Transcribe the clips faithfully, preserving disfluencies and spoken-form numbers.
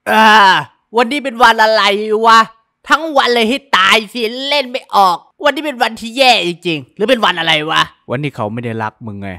อ่าวันนี้เป็นวันอะไรวะทั้งวันเลยให้ตายสิเล่นไม่ออกวันนี้เป็นวันที่แย่จริงๆหรือเป็นวันอะไรวะวันที่เขาไม่ได้รักมึงไง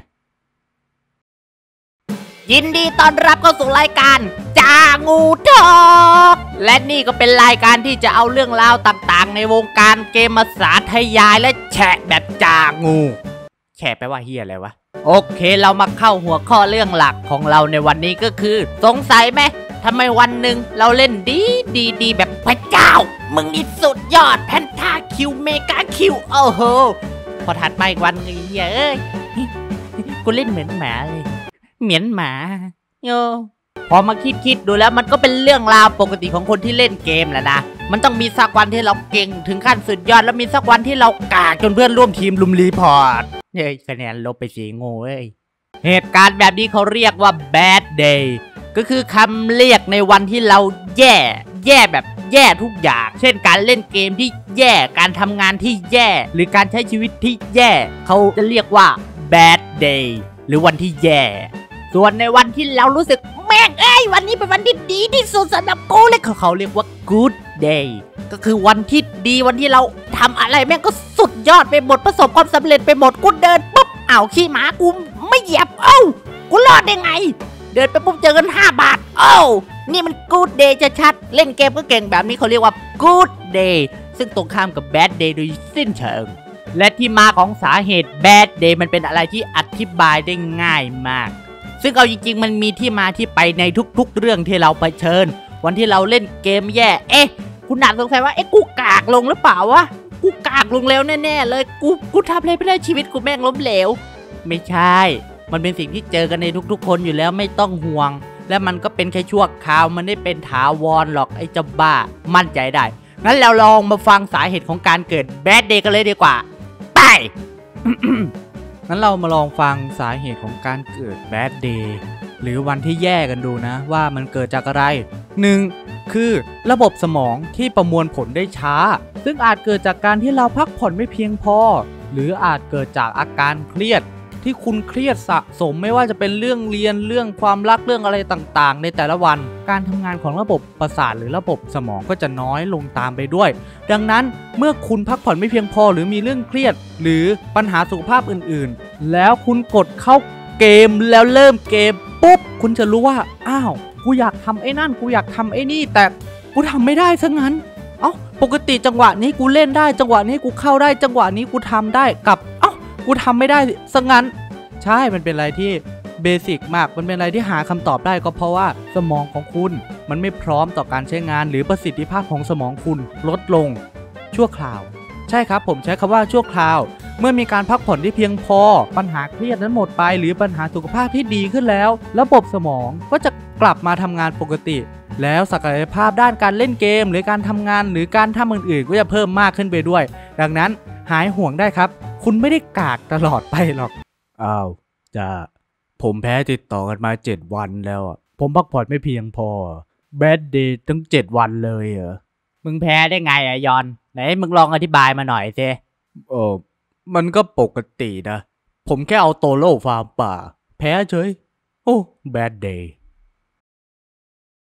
ยินดีต้อนรับเข้าสู่รายการจางูทอกและนี่ก็เป็นรายการที่จะเอาเรื่องราวต่างๆในวงการเกมมาสาธยายและแฉะแบบจางูแฉะแปลว่าเฮียอะไรวะโอเคเรามาเข้าหัวข้อเรื่องหลักของเราในวันนี้ก็คือสงสัยไหมทำไมวันหนึ่งเราเล่นดีดีดีแบบพระเจ้ามึงนี่สุดยอดแพนทาคิวเมกาคิวโอ้โหพอถัดมาอีกวันเฮ้ยเอ้ยกูเล่นเหมือนหมาเลยเหมือนหมาโยพอมาคิดคิดดูแล้วมันก็เป็นเรื่องราวปกติของคนที่เล่นเกมแหละนะมันต้องมีสักวันที่เราเก่งถึงขั้นสุดยอดแล้วมีสักวันที่เรากากจนเพื่อนร่วมทีมลุมรีพอร์ตเฮ้ยคะแนนลบไปสีโง่เอ้ยเหตุการณ์แบบนี้เขาเรียกว่า bad day ก็คือคำเรียกในวันที่เราแย่แย่แบบแย่ทุกอย่างเช่นการเล่นเกมที่แย่การทำงานที่แย่หรือการใช้ชีวิตที่แย่เขาจะเรียกว่า bad day หรือวันที่แย่ส่วนในวันที่เรารู้สึกแม่งเอ้ยวันนี้เป็นวันที่ดีที่สุดสำหรับกูเลยเขาเรียกว่า good day ก็คือวันที่ดีวันที่เราทำอะไรแม่งก็สุดยอดไปหมดประสบความสำเร็จไปหมดกูเดินปุ๊บอ้าวขี้หมากูไม่เหยียบเอ้ากูรอดได้ไงเดินไปปุ๊บเจอเงินห้าบาทเอ้านี่มัน good day จะชัดเล่นเกมก็เก่งแบบนี้เขาเรียกว่า good day ซึ่งตรงข้ามกับ bad day โดยสิ้นเชิงและที่มาของสาเหตุ bad day มันเป็นอะไรที่อธิบายได้ง่ายมากซึ่งเอาจริงๆมันมีที่มาที่ไปในทุกๆเรื่องที่เราเผชิญวันที่เราเล่นเกมแย่เอ๊ะคุณอาจสงสัยว่าเอ๊ะกูกากลงหรือเปล่าวะกูกากลงแล้วแน่ๆเลยกูกูทำอะไรไม่ได้ชีวิตกูแม่งล้มเหลวไม่ใช่มันเป็นสิ่งที่เจอกันในทุกๆคนอยู่แล้วไม่ต้องห่วงและมันก็เป็นแค่ชั่วคราวมันไม่เป็นถาวรหรอกไอ้เจ้าบ้ามั่นใจได้งั้นเราลองมาฟังสาเหตุของการเกิดแบดเดย์กันเลยดีกว่าไปงั้นเรามาลองฟังสาเหตุของการเกิด bad day หรือวันที่แย่กันดูนะว่ามันเกิดจากอะไร หนึ่ง คือระบบสมองที่ประมวลผลได้ช้าซึ่งอาจเกิดจากการที่เราพักผ่อนไม่เพียงพอหรืออาจเกิดจากอาการเครียดที่คุณเครียดสะสมไม่ว่าจะเป็นเรื่องเรียนเรื่องความรักเรื่องอะไรต่างๆในแต่ละวันการทำงานของระบบประสาทหรือระบบสมองก็จะน้อยลงตามไปด้วยดังนั้นเมื่อคุณพักผ่อนไม่เพียงพอหรือมีเรื่องเครียดหรือปัญหาสุขภาพอื่นๆแล้วคุณกดเข้าเกมแล้วเริ่มเกมปุ๊บคุณจะรู้ว่าอ้าวกูอยากทำไอ้นั่นกูอยากทำไอ้นี่แต่กูทำไม่ได้ซะงั้นเอ้าปกติจังหวะนี้กูเล่นได้จังหวะนี้กูเข้าได้จังหวะนี้กูทำได้กับเอ้ากูทำไม่ได้ซะงั้นใช่มันเป็นอะไรที่เบสิกมากมันเป็นอะไรที่หาคำตอบได้ก็เพราะว่าสมองของคุณมันไม่พร้อมต่อการใช้งานหรือประสิทธิภาพของสมองคุณลดลงชั่วคราวใช่ครับผมใช้คำว่าชั่วคราวเมื่อมีการพักผ่อนที่เพียงพอปัญหาเครียดนั้นหมดไปหรือปัญหาสุขภาพที่ดีขึ้นแล้วระบบสมองก็จะกลับมาทำงานปกติแล้วศักยภาพด้านการเล่นเกมหรือการทำงานหรือการทำอื่นๆก็จะเพิ่มมากขึ้นไปด้วยดังนั้นหายห่วงได้ครับคุณไม่ได้กากตลอดไปหรอกอ้าวจ้าผมแพ้ติดต่อกันมาเจ็ดวันแล้วอ่ะผมพักผ่อนไม่เพียงพอแบดเดย์ตั้งเจ็ดวันเลยเหรอมึงแพ้ได้ไงอะยอนไหนมึงลองอธิบายมาหน่อยสิเออมันก็ปกตินะผมแค่เอาโตโร่ฟาร์มป่าแพ้เฉยโอ้แบดเดย์